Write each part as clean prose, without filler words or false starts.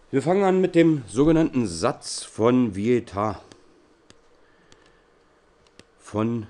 Wir fangen an mit dem sogenannten Satz von Vieta. Von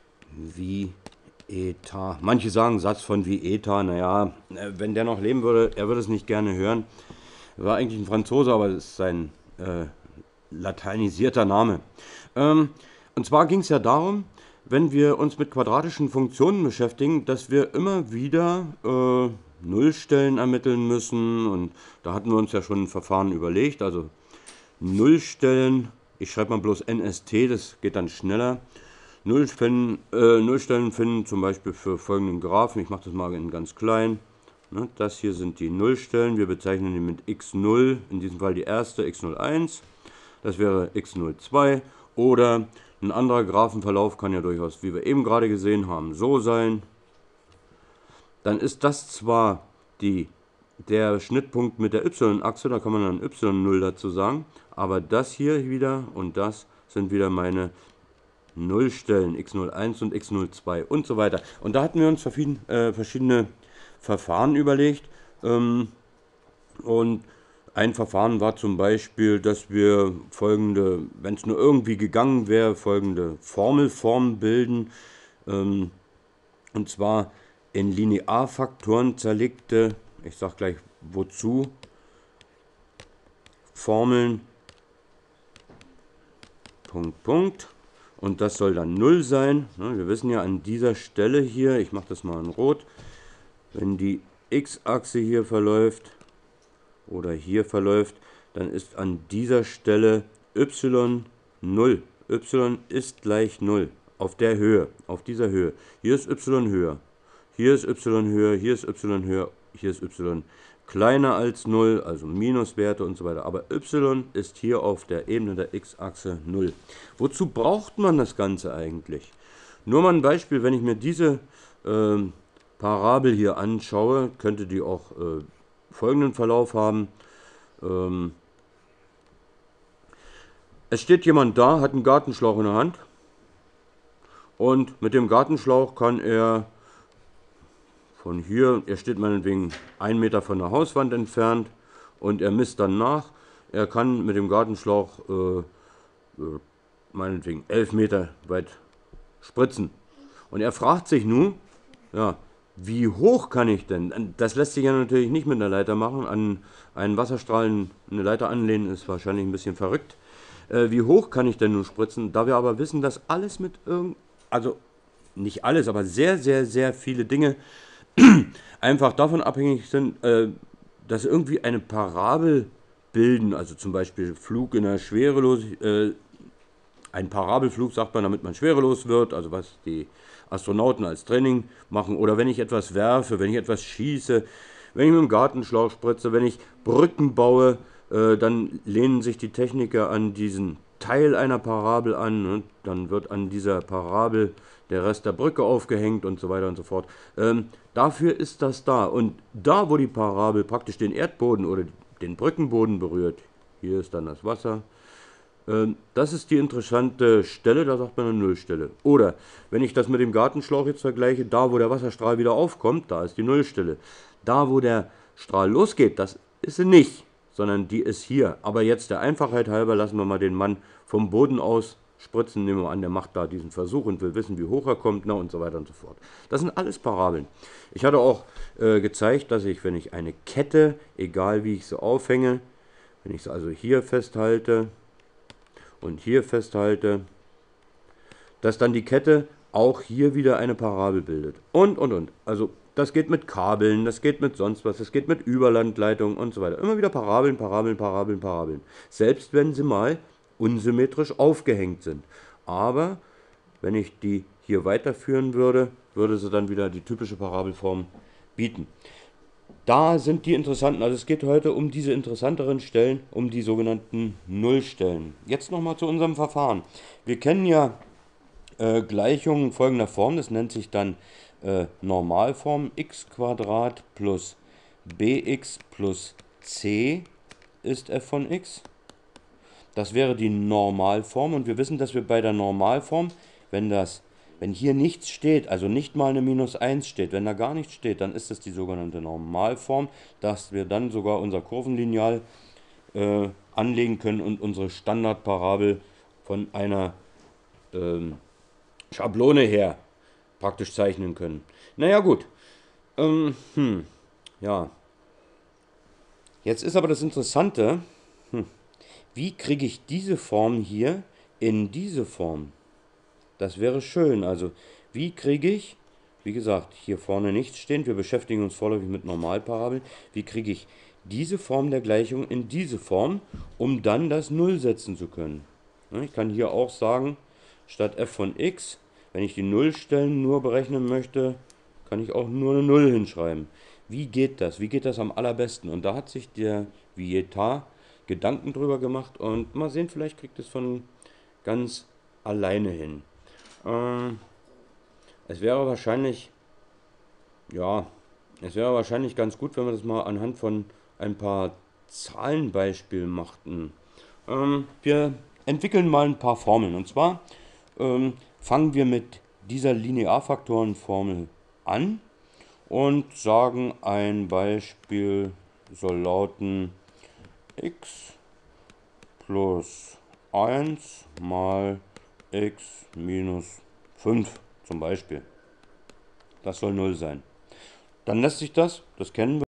Vieta. Manche sagen Satz von Vieta. Naja, wenn der noch leben würde, er würde es nicht gerne hören. Er war eigentlich ein Franzose, aber es ist sein lateinisierter Name. Und zwar ging es ja darum, wenn wir uns mit quadratischen Funktionen beschäftigen, dass wir immer wieder Nullstellen ermitteln müssen. Und da hatten wir uns ja schon ein Verfahren überlegt. Also Nullstellen, ich schreibe mal bloß NST, das geht dann schneller. Nullstellen finden zum Beispiel für folgenden Graphen. Ich mache das mal in ganz klein. Ne, das hier sind die Nullstellen. Wir bezeichnen die mit x0, in diesem Fall die erste, x01. Das wäre x02. Oder ein anderer Graphenverlauf kann ja durchaus, wie wir eben gerade gesehen haben, so sein. Dann ist das zwar der Schnittpunkt mit der y-Achse, da kann man dann y0 dazu sagen, aber das hier wieder und das sind wieder meine Nullstellen, x01 und x02 und so weiter. Und da hatten wir uns verschiedene Verfahren überlegt. Und ein Verfahren war zum Beispiel, dass wir folgende, wenn es nur irgendwie gegangen wäre, folgende Formelformen bilden. Und zwar in Linearfaktoren zerlegte, ich sage gleich wozu, Formeln, Punkt, Punkt. Und das soll dann 0 sein. Wir wissen ja an dieser Stelle hier, ich mache das mal in Rot, wenn die x-Achse hier verläuft oder hier verläuft, dann ist an dieser Stelle y 0. Y ist gleich 0. Auf der Höhe, auf dieser Höhe. Hier ist y höher. Hier ist y höher, hier ist y höher, hier ist y kleiner als 0, also Minuswerte und so weiter. Aber y ist hier auf der Ebene der x-Achse 0. Wozu braucht man das Ganze eigentlich? Nur mal ein Beispiel, wenn ich mir diese Parabel hier anschaue, könnte die auch folgenden Verlauf haben. Es steht jemand da, hat einen Gartenschlauch in der Hand und mit dem Gartenschlauch kann er von hier, er steht meinetwegen 1 Meter von der Hauswand entfernt und er misst dann nach. Er kann mit dem Gartenschlauch meinetwegen 11 Meter weit spritzen. Und er fragt sich nun, ja, wie hoch kann ich denn? Das lässt sich ja natürlich nicht mit einer Leiter machen. An einen Wasserstrahl eine Leiter anlehnen ist wahrscheinlich ein bisschen verrückt. Wie hoch kann ich denn nun spritzen? Da wir aber wissen, dass alles mit also nicht alles, aber sehr, sehr, sehr viele Dinge einfach davon abhängig sind, dass irgendwie eine Parabel bilden, also zum Beispiel Flug in der Schwerelosigkeit, ein Parabelflug sagt man, damit man schwerelos wird, also was die Astronauten als Training machen, oder wenn ich etwas werfe, wenn ich etwas schieße, wenn ich mit dem Gartenschlauch spritze, wenn ich Brücken baue, dann lehnen sich die Techniker an diesen Teil einer Parabel an, und dann wird an dieser Parabel der Rest der Brücke aufgehängt und so weiter und so fort. Dafür ist das da. Und da, wo die Parabel praktisch den Erdboden oder den Brückenboden berührt, hier ist dann das Wasser, das ist die interessante Stelle, da sagt man eine Nullstelle. Oder, wenn ich das mit dem Gartenschlauch jetzt vergleiche, da, wo der Wasserstrahl wieder aufkommt, da ist die Nullstelle. Da, wo der Strahl losgeht, das ist sie nicht, sondern die ist hier. Aber jetzt der Einfachheit halber lassen wir mal den Mann vom Boden aus spritzen. Nehmen wir an, der macht da diesen Versuch und will wissen, wie hoch er kommt, na, und so weiter und so fort. Das sind alles Parabeln. Ich hatte auch gezeigt, dass ich, wenn ich eine Kette, egal wie ich sie aufhänge, wenn ich sie also hier festhalte und hier festhalte, dass dann die Kette auch hier wieder eine Parabel bildet. Und. Also das geht mit Kabeln, das geht mit sonst was, das geht mit Überlandleitungen und so weiter. Immer wieder Parabeln, Parabeln, Parabeln, Parabeln. Selbst wenn sie mal unsymmetrisch aufgehängt sind. Aber wenn ich die hier weiterführen würde, würde sie dann wieder die typische Parabelform bieten. Da sind die interessanten, also es geht heute um diese interessanteren Stellen, um die sogenannten Nullstellen. Jetzt nochmal zu unserem Verfahren. Wir kennen ja Gleichungen folgender Form, das nennt sich dann Normalform x² plus bx plus c ist f von x. Das wäre die Normalform und wir wissen, dass wir bei der Normalform, wenn hier nichts steht, also nicht mal eine minus 1 steht, wenn da gar nichts steht, dann ist das die sogenannte Normalform, dass wir dann sogar unser Kurvenlineal anlegen können und unsere Standardparabel von einer Schablone her praktisch zeichnen können. Naja gut, ja. Jetzt ist aber das Interessante, wie kriege ich diese Form hier in diese Form? Das wäre schön. Also, wie kriege ich, wie gesagt, hier vorne nichts stehend, wir beschäftigen uns vorläufig mit Normalparabeln, wie kriege ich diese Form der Gleichung in diese Form, um dann das Null setzen zu können? Ich kann hier auch sagen, statt f von x, wenn ich die Nullstellen nur berechnen möchte, kann ich auch nur eine Null hinschreiben. Wie geht das? Wie geht das am allerbesten? Und da hat sich der Vieta Gedanken drüber gemacht und mal sehen, vielleicht kriegt es von ganz alleine hin. Es wäre wahrscheinlich, ja, es wäre wahrscheinlich ganz gut, wenn wir das mal anhand von ein paar Zahlenbeispielen machten. Wir entwickeln mal ein paar Formeln. Und zwar fangen wir mit dieser Linearfaktorenformel an und sagen, ein Beispiel soll lauten x plus 1 mal x minus 5 zum Beispiel. Das soll 0 sein. Dann lässt sich das kennen wir.